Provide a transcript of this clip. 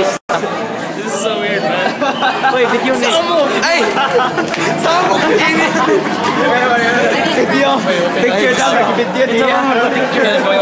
This is so weird, man. Wait, video ni. Ay! Saan mo video? Picture daw, video niya.